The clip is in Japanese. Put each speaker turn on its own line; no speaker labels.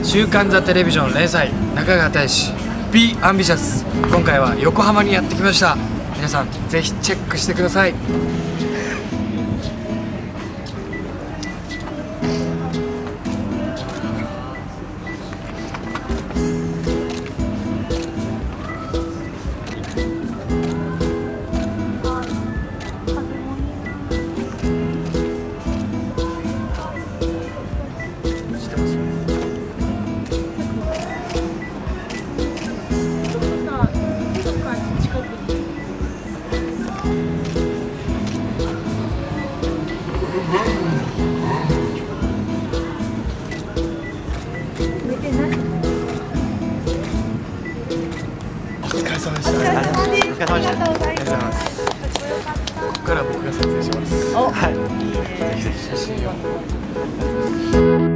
週刊ザテレビジョン連載中川大志 Be Ambitious。 今回は横浜にやってきました。皆さんぜひチェックしてください。
お疲れ様でした。ありがとうございます。ここから僕が撮影します。はい。ぜひぜひ写真を。